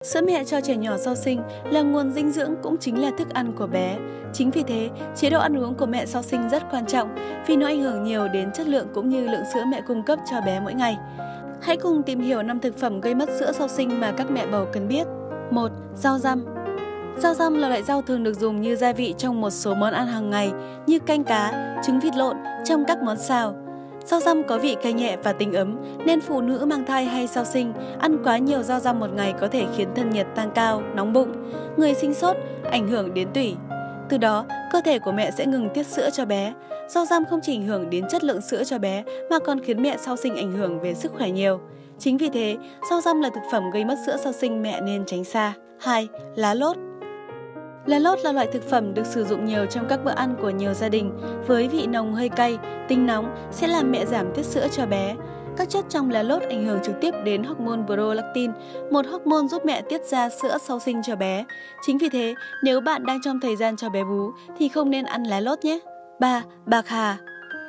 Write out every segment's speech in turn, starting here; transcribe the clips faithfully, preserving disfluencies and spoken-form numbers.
Sữa mẹ cho trẻ nhỏ sau sinh là nguồn dinh dưỡng cũng chính là thức ăn của bé. Chính vì thế, chế độ ăn uống của mẹ sau sinh rất quan trọng vì nó ảnh hưởng nhiều đến chất lượng cũng như lượng sữa mẹ cung cấp cho bé mỗi ngày. Hãy cùng tìm hiểu năm thực phẩm gây mất sữa sau sinh mà các mẹ bầu cần biết. một. Rau răm. Rau răm là loại rau thường được dùng như gia vị trong một số món ăn hàng ngày như canh cá, trứng vịt lộn, trong các món xào. Rau răm có vị cay nhẹ và tính ấm nên phụ nữ mang thai hay sau sinh ăn quá nhiều rau răm một ngày có thể khiến thân nhiệt tăng cao, nóng bụng, người sinh sốt, ảnh hưởng đến tủy. Từ đó, cơ thể của mẹ sẽ ngừng tiết sữa cho bé. Rau răm không chỉ ảnh hưởng đến chất lượng sữa cho bé mà còn khiến mẹ sau sinh ảnh hưởng về sức khỏe nhiều. Chính vì thế, rau răm là thực phẩm gây mất sữa sau sinh mẹ nên tránh xa. hai. Lá lốt. Lá lốt là loại thực phẩm được sử dụng nhiều trong các bữa ăn của nhiều gia đình, với vị nồng hơi cay, tính nóng sẽ làm mẹ giảm tiết sữa cho bé. Các chất trong lá lốt ảnh hưởng trực tiếp đến hormone prolactin, một hormone giúp mẹ tiết ra sữa sau sinh cho bé. Chính vì thế, nếu bạn đang trong thời gian cho bé bú thì không nên ăn lá lốt nhé. ba. Bạc hà.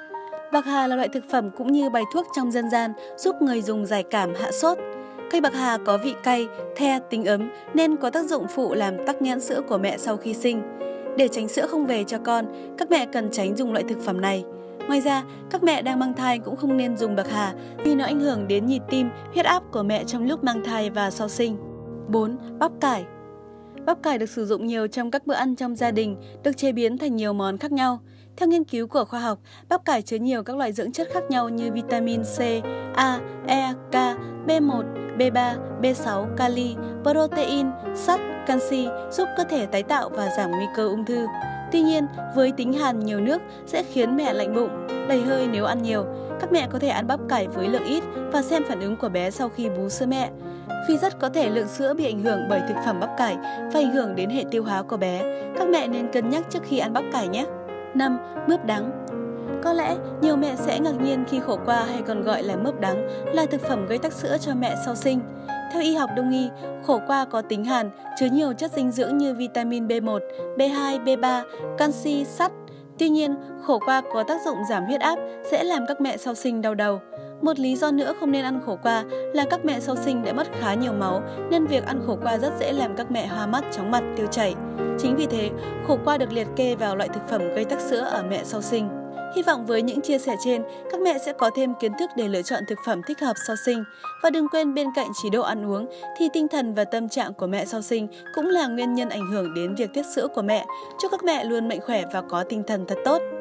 Bạc hà là loại thực phẩm cũng như bài thuốc trong dân gian giúp người dùng giải cảm hạ sốt. Cây bạc hà có vị cay, the, tính ấm nên có tác dụng phụ làm tắc nghẽn sữa của mẹ sau khi sinh. Để tránh sữa không về cho con, các mẹ cần tránh dùng loại thực phẩm này. Ngoài ra, các mẹ đang mang thai cũng không nên dùng bạc hà vì nó ảnh hưởng đến nhịp tim, huyết áp của mẹ trong lúc mang thai và sau sinh. bốn. Bắp cải. Bắp cải được sử dụng nhiều trong các bữa ăn trong gia đình, được chế biến thành nhiều món khác nhau. Theo nghiên cứu của khoa học, bắp cải chứa nhiều các loại dưỡng chất khác nhau như vitamin C, A, E, K, B một, B ba, B sáu, kali, protein, sắt, canxi giúp cơ thể tái tạo và giảm nguy cơ ung thư. Tuy nhiên, với tính hàn nhiều nước sẽ khiến mẹ lạnh bụng, đầy hơi nếu ăn nhiều. Các mẹ có thể ăn bắp cải với lượng ít và xem phản ứng của bé sau khi bú sữa mẹ. Vì rất có thể lượng sữa bị ảnh hưởng bởi thực phẩm bắp cải và ảnh hưởng đến hệ tiêu hóa của bé. Các mẹ nên cân nhắc trước khi ăn bắp cải nhé. năm. Mướp đắng. Có lẽ nhiều mẹ sẽ ngạc nhiên khi khổ qua hay còn gọi là mướp đắng là thực phẩm gây tắc sữa cho mẹ sau sinh. Theo y học đông y, khổ qua có tính hàn, chứa nhiều chất dinh dưỡng như vitamin B một, B hai, B ba, canxi, sắt. Tuy nhiên, khổ qua có tác dụng giảm huyết áp sẽ làm các mẹ sau sinh đau đầu. Một lý do nữa không nên ăn khổ qua là các mẹ sau sinh đã mất khá nhiều máu nên việc ăn khổ qua rất dễ làm các mẹ hoa mắt, chóng mặt, tiêu chảy. Chính vì thế, khổ qua được liệt kê vào loại thực phẩm gây tắc sữa ở mẹ sau sinh. Hy vọng với những chia sẻ trên, các mẹ sẽ có thêm kiến thức để lựa chọn thực phẩm thích hợp sau sinh. Và đừng quên bên cạnh chế độ ăn uống thì tinh thần và tâm trạng của mẹ sau sinh cũng là nguyên nhân ảnh hưởng đến việc tiết sữa của mẹ. Chúc các mẹ luôn mạnh khỏe và có tinh thần thật tốt.